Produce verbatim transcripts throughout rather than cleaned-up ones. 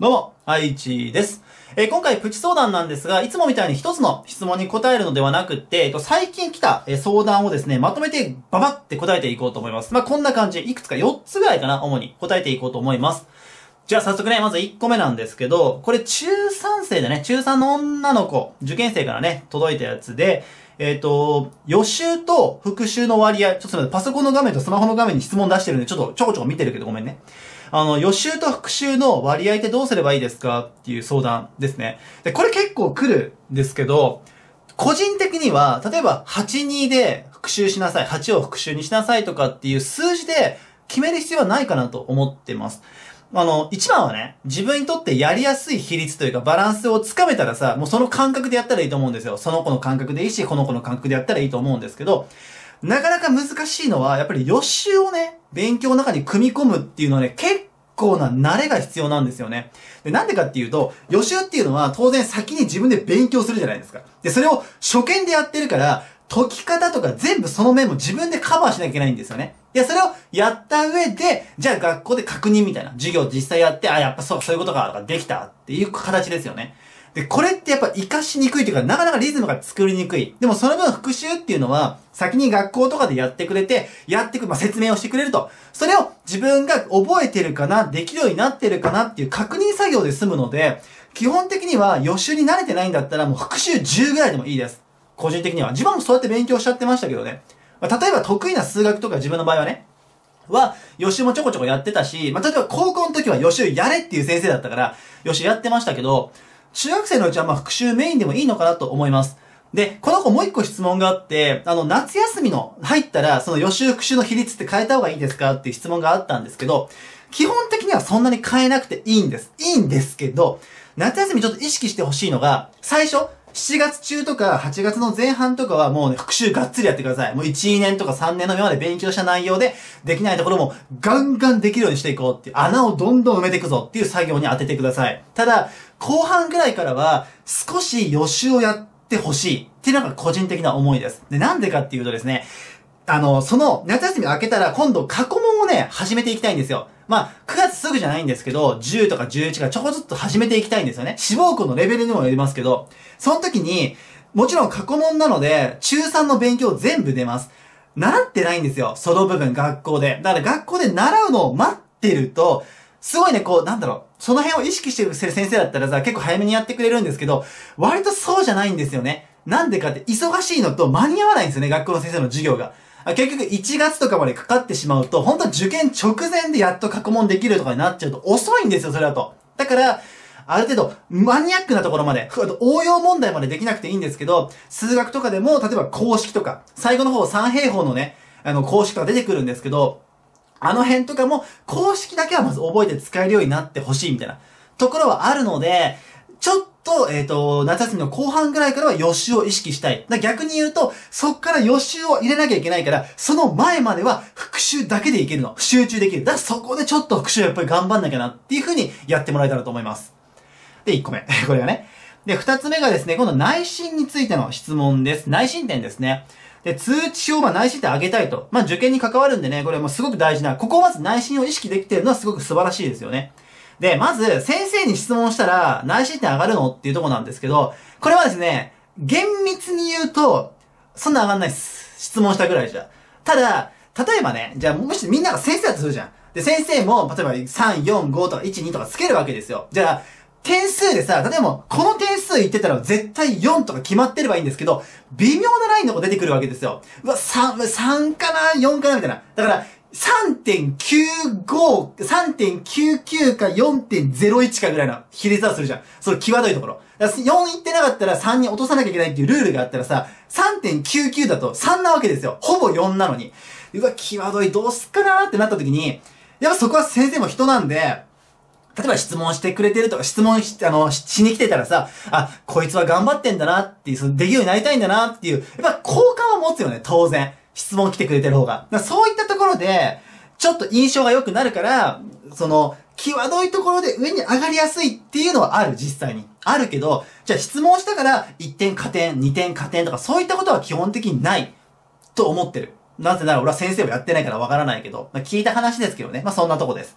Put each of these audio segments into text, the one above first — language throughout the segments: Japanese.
どうも、愛知です。えー、今回プチ相談なんですが、いつもみたいに一つの質問に答えるのではなくって、えっと、最近来た、えー、相談をですね、まとめてババって答えていこうと思います。まあ、こんな感じ、いくつかよっつぐらいかな、主に答えていこうと思います。じゃあ早速ね、まずいっこめなんですけど、これ中さん生でね、中さんの女の子、受験生からね、届いたやつで、えっと、予習と復習の割合、ちょっとすみません、パソコンの画面とスマホの画面に質問出してるんで、ちょっとちょこちょこ見てるけどごめんね。あの、予習と復習の割合ってどうすればいいですかっていう相談ですね。で、これ結構来るんですけど、個人的には、例えばはちにで復習しなさい、はちを復習にしなさいとかっていう数字で決める必要はないかなと思ってます。あの、一番はね、自分にとってやりやすい比率というかバランスをつかめたらさ、もうその感覚でやったらいいと思うんですよ。その子の感覚でいいし、この子の感覚でやったらいいと思うんですけど、なかなか難しいのは、やっぱり予習をね、勉強の中に組み込むっていうのはね、結構な慣れが必要なんですよね。で、なんでかっていうと、予習っていうのは当然先に自分で勉強するじゃないですか。で、それを初見でやってるから、解き方とか全部その面も自分でカバーしなきゃいけないんですよね。で、それをやった上で、じゃあ学校で確認みたいな授業実際やって、あ、やっぱそう、そういうことか、とかできたっていう形ですよね。で、これってやっぱ活かしにくいというか、なかなかリズムが作りにくい。でもその分復習っていうのは、先に学校とかでやってくれて、やってく、まあ、説明をしてくれると。それを自分が覚えてるかな、できるようになってるかなっていう確認作業で済むので、基本的には予習に慣れてないんだったらもう復習じゅうぐらいでもいいです。個人的には。自分もそうやって勉強しちゃってましたけどね。まあ、例えば得意な数学とか自分の場合はね、は、予習もちょこちょこやってたし、まあ、例えば高校の時は予習やれっていう先生だったから、予習やってましたけど、中学生のうちはまあ復習メインでもいいのかなと思います。で、この子もう一個質問があって、あの、夏休みの入ったら、その予習復習の比率って変えた方がいいですかっていう質問があったんですけど、基本的にはそんなに変えなくていいんです。いいんですけど、夏休みちょっと意識してほしいのが、最初、しちがつ中とかはちがつの前半とかはもうね、復習がっつりやってください。もういち、にねんとかさんねんの今まで勉強した内容で、できないところもガンガンできるようにしていこうっていう、穴をどんどん埋めていくぞっていう作業に当ててください。ただ、後半ぐらいからは少し予習をやってほしいっていうのが個人的な思いです。で、なんでかっていうとですね、あの、その夏休み明けたら今度過去問をね、始めていきたいんですよ。まあ、くがつすぐじゃないんですけど、じゅうとかじゅういちからちょこずっと始めていきたいんですよね。志望校のレベルにもよりますけど、その時に、もちろん過去問なので、中さんの勉強全部出ます。習ってないんですよ。その部分、学校で。だから学校で習うのを待ってると、すごいね、こう、なんだろう、その辺を意識してる先生だったらさ、結構早めにやってくれるんですけど、割とそうじゃないんですよね。なんでかって、忙しいのと間に合わないんですよね、学校の先生の授業が。結局いちがつとかまでかかってしまうと、本当は受験直前でやっと過去問できるとかになっちゃうと遅いんですよ、それだと。だから、ある程度、マニアックなところまで、応用問題までできなくていいんですけど、数学とかでも、例えば公式とか、最後の方三平方のね、あの、公式とか出てくるんですけど、あの辺とかも、公式だけはまず覚えて使えるようになってほしいみたいなところはあるので、ちょっと、えっと、夏休みの後半ぐらいからは予習を意識したい。だ逆に言うと、そっから予習を入れなきゃいけないから、その前までは復習だけでいけるの。集中できる。だからそこでちょっと復習やっぱり頑張んなきゃなっていう風にやってもらえたらと思います。で、いっこめ。これがね。で、ふたつめがですね、今度内申についての質問です。内申点ですね。で、通知表は内申点上げたいと。まあ、受験に関わるんでね、これもすごく大事な、ここをまず内申を意識できているのはすごく素晴らしいですよね。で、まず、先生に質問したら、内申点上がるのっていうところなんですけど、これはですね、厳密に言うと、そんな上がんないです。質問したぐらいじゃ。ただ、例えばね、じゃあ、もしみんなが先生だとするじゃん。で、先生も、例えばさん、よん、ごとかいち、にとかつけるわけですよ。じゃあ、点数でさ、例えば、この点数言ってたら絶対よんとか決まってればいいんですけど、微妙なラインの子出てくるわけですよ。うわ、さん、さんかな ?よん かなみたいな。だから、さんてんきゅうご、さんてんきゅうきゅう か よんてんゼロいち かぐらいの比率はするじゃん。その際どいところ。だからよんいってなかったらさんに落とさなきゃいけないっていうルールがあったらさ、さんてんきゅうきゅう だとさんなわけですよ。ほぼよんなのに。うわ、際どい、どうすっかなーってなった時に、やっぱそこは先生も人なんで、例えば質問してくれてるとか、質問し、あの、しに来てたらさ、あ、こいつは頑張ってんだなっていう、その、できるようになりたいんだなっていう、やっぱ好感は持つよね、当然。質問来てくれてる方が。だからそういったところで、ちょっと印象が良くなるから、その、際どいところで上に上がりやすいっていうのはある、実際に。あるけど、じゃあ質問したからいってん加点、にてん加点とかそういったことは基本的にないと思ってる。なぜなら俺は先生をやってないからわからないけど、まあ、聞いた話ですけどね。まあそんなとこです。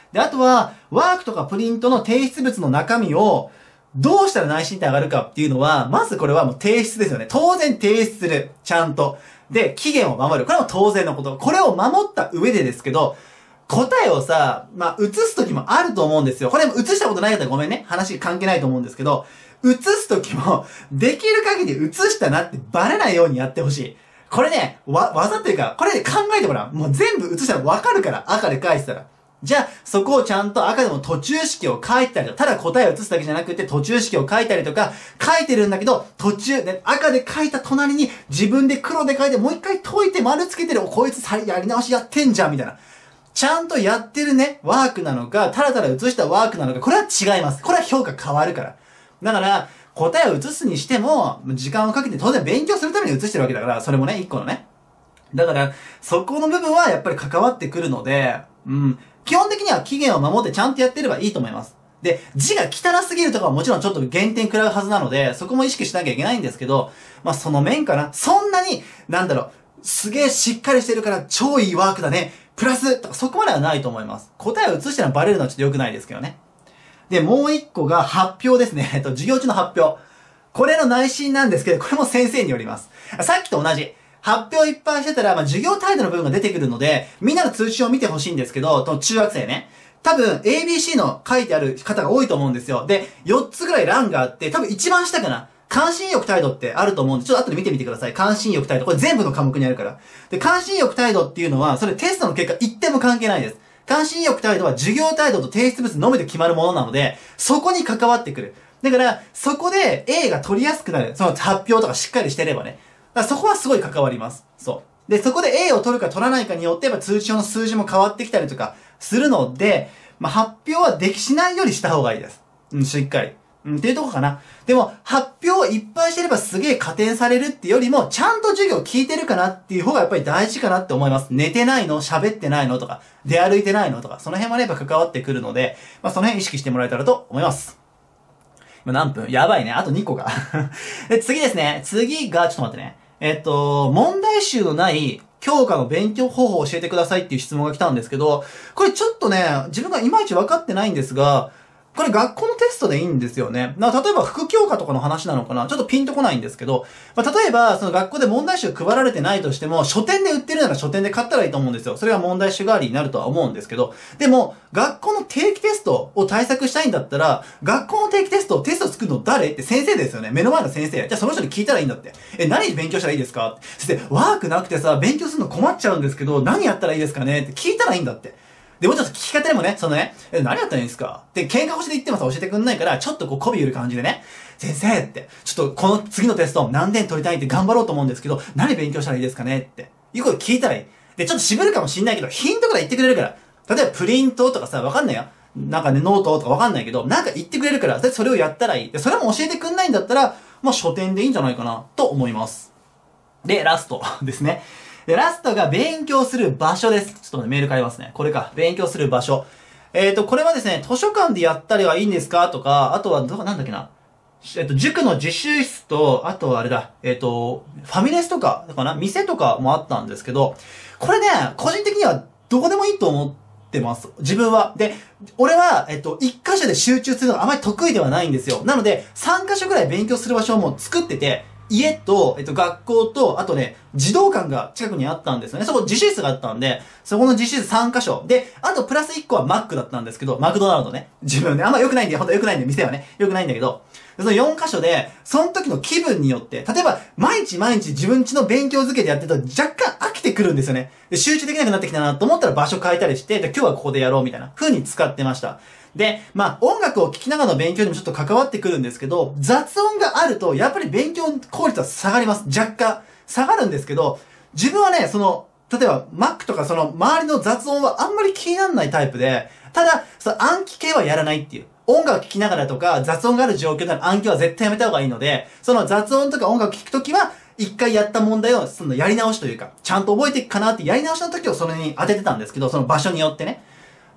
で、あとは、ワークとかプリントの提出物の中身を、どうしたら内申点上がるかっていうのは、まずこれはもう提出ですよね。当然提出する。ちゃんと。で、期限を守る。これも当然のこと。これを守った上でですけど、答えをさ、まあ、移すときもあると思うんですよ。これも移したことない方はごめんね。話関係ないと思うんですけど、移すときも、できる限り移したなってバレないようにやってほしい。これね、わ、技っていうか、これ考えてごらん。もう全部移したらわかるから。赤で返したら。じゃあ、そこをちゃんと赤でも途中式を書いてたりとか、ただ答えを移すだけじゃなくて途中式を書いたりとか、書いてるんだけど、途中、ね、赤で書いた隣に自分で黒で書いてもう一回解いて丸つけてる。こいつやり直しやってんじゃん、みたいな。ちゃんとやってるね、ワークなのか、ただただ移したワークなのか、これは違います。これは評価変わるから。だから、答えを移すにしても、時間をかけて当然勉強するために移してるわけだから、それもね、一個のね。だから、そこの部分はやっぱり関わってくるので、うん。基本的には期限を守ってちゃんとやってればいいと思います。で、字が汚すぎるとかはもちろんちょっと減点食らうはずなので、そこも意識しなきゃいけないんですけど、まあその面かな。そんなに、なんだろう、すげえしっかりしてるから超いいワークだね。プラスとかそこまではないと思います。答えを移したらバレるのはちょっと良くないですけどね。で、もう一個が発表ですね。えっと、授業中の発表。これの内申なんですけど、これも先生によります。さっきと同じ。発表いっぱいしてたら、まあ、授業態度の部分が出てくるので、みんなの通知を見てほしいんですけど、中学生ね。多分、エービーシー の書いてある方が多いと思うんですよ。で、よっつぐらい欄があって、多分一番下かな。関心欲態度ってあると思うんで、ちょっと後で見てみてください。関心欲態度。これ全部の科目にあるから。で、関心欲態度っていうのは、それテストの結果一点も関係ないです。関心欲態度は授業態度と提出物のみで決まるものなので、そこに関わってくる。だから、そこで A が取りやすくなる。その発表とかしっかりしてればね。だからそこはすごい関わります。そう。で、そこで A を取るか取らないかによって、やっぱ通知表の数字も変わってきたりとかするので、まあ、発表はできしないよりした方がいいです。うん、しっかり。うん、っていうとこかな。でも、発表をいっぱいしてればすげえ加点されるってよりも、ちゃんと授業聞いてるかなっていう方がやっぱり大事かなって思います。寝てないの？喋ってないの？とか、出歩いてないの？とか、その辺はね、やっぱ関わってくるので、まあ、その辺意識してもらえたらと思います。今何分？やばいね。あとにこが。で、次ですね。次が、ちょっと待ってね。えっと、問題集のない教科の勉強方法を教えてくださいっていう質問が来たんですけど、これちょっとね、自分がいまいち分かってないんですが、これ学校のテストでいいんですよね。な、例えば副教科とかの話なのかなちょっとピンとこないんですけど、まあ、例えばその学校で問題集配られてないとしても、書店で売ってるなら書店で買ったらいいと思うんですよ。それが問題集代わりになるとは思うんですけど、でも、学校の定期テストを対策したいんだったら、学校の定期テスト、テスト作るの誰って先生ですよね。目の前の先生。じゃあその人に聞いたらいいんだって。え、何勉強したらいいですかって。そして、ワークなくてさ、勉強するの困っちゃうんですけど、何やったらいいですかねって聞いたらいいんだって。で、もうちょっと聞き方でもね、そのね、え、何やったらいいんですかって喧嘩腰で言ってもさ、教えてくんないから、ちょっとこう、媚び売る感じでね、先生って、ちょっとこの次のテスト何点取りたいって頑張ろうと思うんですけど、何勉強したらいいですかねって。いうこと聞いたらいい。で、ちょっと渋るかもしんないけど、ヒントから言ってくれるから。例えば、プリントとかさ、わかんないよ。なんかね、ノートとかわかんないけど、なんか言ってくれるから、で、それをやったらいい。で、それも教えてくんないんだったら、まあ、書店でいいんじゃないかな、と思います。で、ラストですね。で、ラストが勉強する場所です。ちょっとね、メール変えますね。これか。勉強する場所。えっと、これはですね、図書館でやったりはいいんですかとか、あとは、ど、なんだっけな。えっと、塾の自習室と、あとはあれだ、えっと、ファミレスとか、だかな、店とかもあったんですけど、これね、個人的にはどこでもいいと思ってます。自分は。で、俺は、えっと、一箇所で集中するのがあまり得意ではないんですよ。なので、三箇所ぐらい勉強する場所をもう作ってて、家と、えっと、学校と、あとね、児童館が近くにあったんですよね。そこ自習室があったんで、そこの自習室さん箇所。で、あとプラスいっこはマックだったんですけど、マクドナルドね。自分ね、あんま良くないんだよ。ほんと良くないんだよ。店はね。良くないんだけど。そのよん箇所で、その時の気分によって、例えば、毎日毎日自分家の勉強漬けでやってると若干飽きてくるんですよね。で、集中できなくなってきたなと思ったら場所変えたりして、で、今日はここでやろうみたいな風に使ってました。で、まあ、音楽を聴きながらの勉強にもちょっと関わってくるんですけど、雑音があると、やっぱり勉強効率は下がります。若干。下がるんですけど、自分はね、その、例えば、Mac とかその、周りの雑音はあんまり気にならないタイプで、ただ、その暗記系はやらないっていう。音楽聴きながらとか、雑音がある状況なら暗記は絶対やめた方がいいので、その雑音とか音楽聴くときは、一回やった問題を、そのやり直しというか、ちゃんと覚えていくかなってやり直しの時をそれに当ててたんですけど、その場所によってね。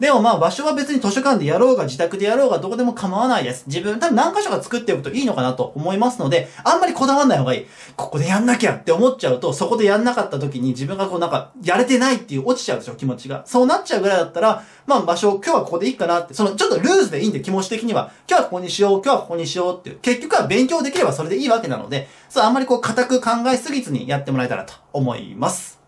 でもまあ場所は別に図書館でやろうが自宅でやろうがどこでも構わないです。自分多分何箇所か作っておくといいのかなと思いますので、あんまりこだわんない方がいい。ここでやんなきゃって思っちゃうと、そこでやんなかった時に自分がこうなんか、やれてないっていう落ちちゃうでしょ、気持ちが。そうなっちゃうぐらいだったら、まあ場所、今日はここでいいかなって、そのちょっとルーズでいいんで気持ち的には、今日はここにしよう、今日はここにしようっていう、結局は勉強できればそれでいいわけなので、そうあんまりこう固く考えすぎずにやってもらえたらと思います。